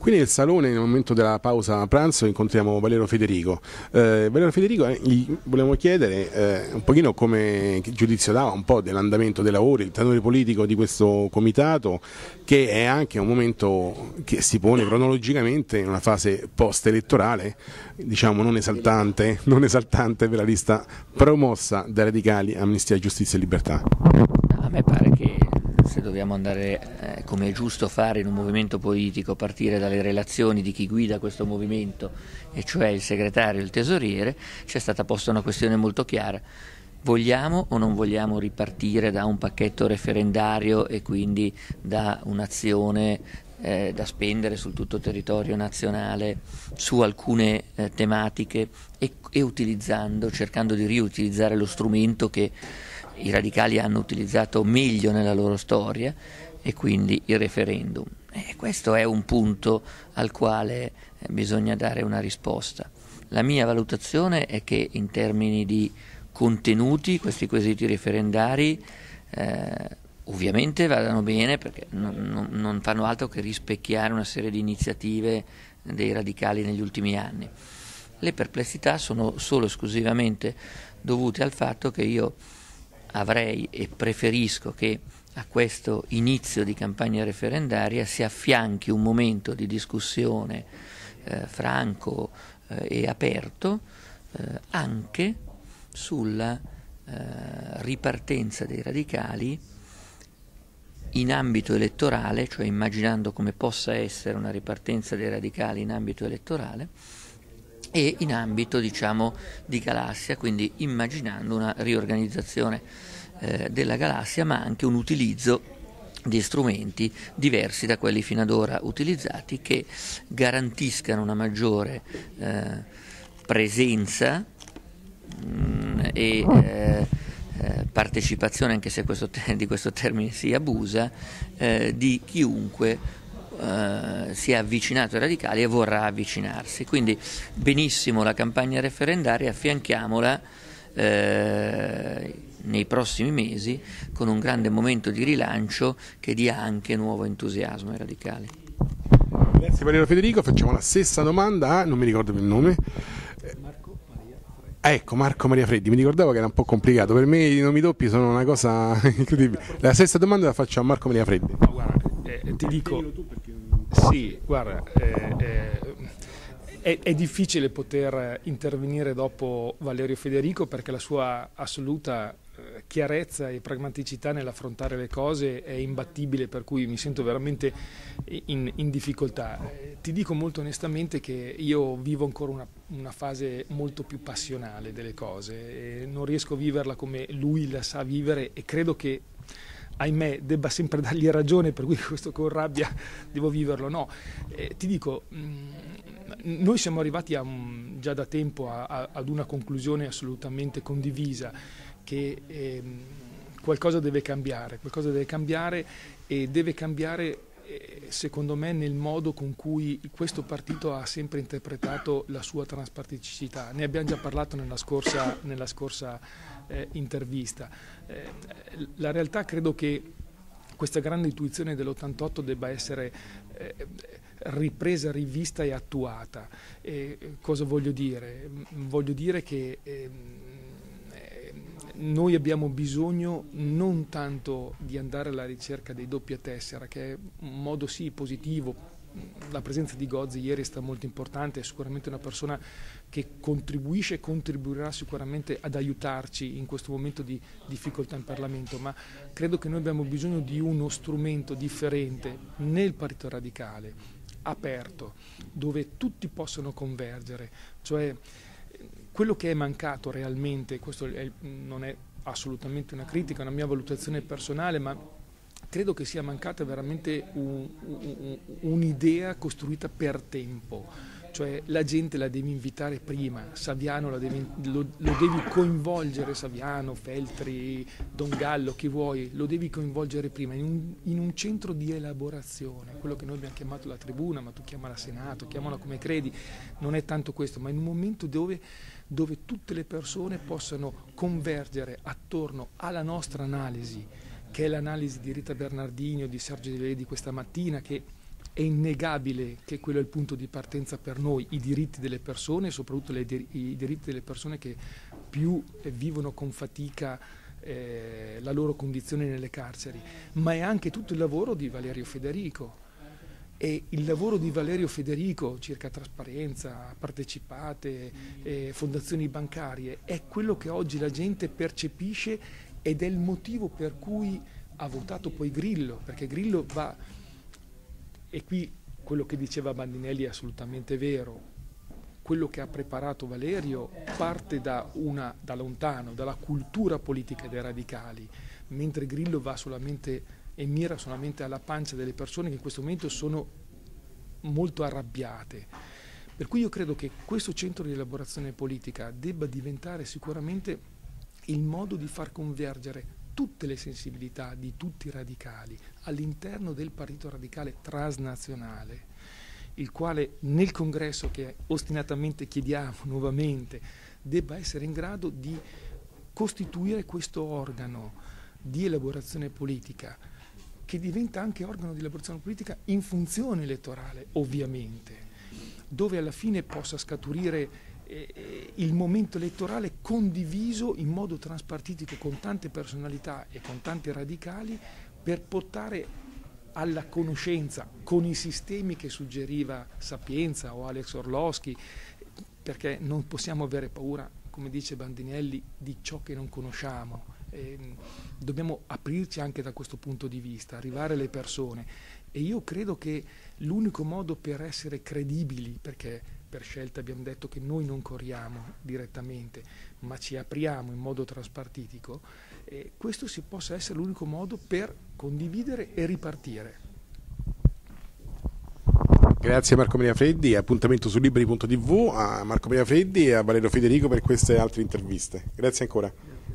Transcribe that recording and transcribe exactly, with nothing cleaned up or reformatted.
Qui nel salone, nel momento della pausa pranzo, incontriamo Valerio Federico. Eh, Valerio Federico, eh, gli volevamo chiedere eh, un pochino come giudizio dava un po' dell'andamento dei lavori, il tenore politico di questo comitato, che è anche un momento che si pone cronologicamente in una fase post-elettorale, diciamo non esaltante, non esaltante per la lista promossa dai radicali Amnistia, Giustizia e Libertà. A me pare che se dobbiamo andare, eh, come è giusto fare in un movimento politico, partire dalle relazioni di chi guida questo movimento, e cioè il segretario e il tesoriere, c'è stata posta una questione molto chiara: vogliamo o non vogliamo ripartire da un pacchetto referendario e quindi da un'azione eh, da spendere sul tutto il territorio nazionale su alcune eh, tematiche e, e utilizzando, cercando di riutilizzare lo strumento che i radicali hanno utilizzato meglio nella loro storia, e quindi il referendum. E questo è un punto al quale bisogna dare una risposta. La mia valutazione è che in termini di contenuti questi quesiti referendari eh, ovviamente vadano bene, perché non, non, non fanno altro che rispecchiare una serie di iniziative dei radicali negli ultimi anni. Le perplessità sono solo esclusivamente dovute al fatto che io avrei e preferisco che a questo inizio di campagna referendaria si affianchi un momento di discussione eh, franco eh, e aperto eh, anche sulla eh, ripartenza dei radicali in ambito elettorale, cioè immaginando come possa essere una ripartenza dei radicali in ambito elettorale, e in ambito, diciamo, di galassia, quindi immaginando una riorganizzazione eh, della galassia, ma anche un utilizzo di strumenti diversi da quelli fino ad ora utilizzati, che garantiscano una maggiore eh, presenza mh, e eh, eh, partecipazione, anche se questo te- di questo termine si abusa, eh, di chiunque Uh, si è avvicinato ai radicali e vorrà avvicinarsi. Quindi benissimo la campagna referendaria, affianchiamola uh, nei prossimi mesi con un grande momento di rilancio che dia anche nuovo entusiasmo ai radicali. Grazie Valerio Federico, facciamo la stessa domanda a, non mi ricordo più il nome. Marco Maria Freddi. Ecco, Marco Maria Freddi, mi ricordavo che era un po' complicato, per me i nomi doppi sono una cosa incredibile. La stessa domanda la faccio a Marco Maria Freddi. No, guarda, eh, ti dico, sì, guarda, eh, eh, è, è difficile poter intervenire dopo Valerio Federico, perché la sua assoluta eh, chiarezza e pragmaticità nell'affrontare le cose è imbattibile, per cui mi sento veramente in, in difficoltà. Eh, ti dico molto onestamente che io vivo ancora una, una fase molto più passionale delle cose, e non riesco a viverla come lui la sa vivere, e credo che, ahimè, debba sempre dargli ragione, per cui questo con rabbia devo viverlo. No, eh, ti dico, mh, noi siamo arrivati a, um, già da tempo a, a, ad una conclusione assolutamente condivisa, che eh, qualcosa deve cambiare, qualcosa deve cambiare e deve cambiare eh, secondo me nel modo con cui questo partito ha sempre interpretato la sua transpartiticità. Ne abbiamo già parlato nella scorsa, nella scorsa eh, intervista. Eh, la realtà, credo che questa grande intuizione dell'ottantotto debba essere eh, ripresa, rivista e attuata. E cosa voglio dire? Voglio dire che eh, noi abbiamo bisogno non tanto di andare alla ricerca dei doppia tessera, che è un modo sì positivo. La presenza di Gozzi ieri è stata molto importante, è sicuramente una persona che contribuisce e contribuirà sicuramente ad aiutarci in questo momento di difficoltà in Parlamento, ma credo che noi abbiamo bisogno di uno strumento differente nel Partito Radicale, aperto, dove tutti possono convergere. Cioè, quello che è mancato realmente, questo è, non è assolutamente una critica, è una mia valutazione personale, ma credo che sia mancata veramente un, un, un'idea costruita per tempo. Cioè, la gente la devi invitare prima, Saviano la devi, lo, lo devi coinvolgere, Saviano, Feltri, Don Gallo, chi vuoi, lo devi coinvolgere prima in un, in un centro di elaborazione, quello che noi abbiamo chiamato la tribuna, ma tu chiamala Senato, chiamala come credi, non è tanto questo, ma in un momento dove, dove tutte le persone possano convergere attorno alla nostra analisi, che è l'analisi di Rita Bernardini o di Sergio Di Lei di questa mattina, che è innegabile che quello è il punto di partenza per noi, i diritti delle persone, soprattutto le, i diritti delle persone che più vivono con fatica eh, la loro condizione nelle carceri, ma è anche tutto il lavoro di Valerio Federico. E il lavoro di Valerio Federico circa trasparenza, partecipate, eh, fondazioni bancarie, è quello che oggi la gente percepisce ed è il motivo per cui ha votato poi Grillo, perché Grillo va, e qui quello che diceva Bandinelli è assolutamente vero, quello che ha preparato Valerio parte da, una, da lontano, dalla cultura politica dei radicali, mentre Grillo va solamente e mira solamente alla pancia delle persone che in questo momento sono molto arrabbiate. Per cui io credo che questo centro di elaborazione politica debba diventare sicuramente il modo di far convergere tutte le sensibilità di tutti i radicali all'interno del partito radicale transnazionale, il quale nel congresso che ostinatamente chiediamo nuovamente debba essere in grado di costituire questo organo di elaborazione politica, che diventa anche organo di elaborazione politica in funzione elettorale, ovviamente, dove alla fine possa scaturire eh, il momento elettorale condiviso in modo transpartitico con tante personalità e con tanti radicali, per portare alla conoscenza con i sistemi che suggeriva Sapienza o Alex Orlowski, perché non possiamo avere paura, come dice Bandinelli, di ciò che non conosciamo. Eh, dobbiamo aprirci anche da questo punto di vista, arrivare alle persone, e io credo che l'unico modo per essere credibili, perché per scelta abbiamo detto che noi non corriamo direttamente ma ci apriamo in modo traspartitico, eh, questo si possa essere l'unico modo per condividere e ripartire. Grazie Marco Maria Freddi, appuntamento su liberi punto tv a Marco Maria Freddi e a Valerio Federico per queste altre interviste. Grazie ancora.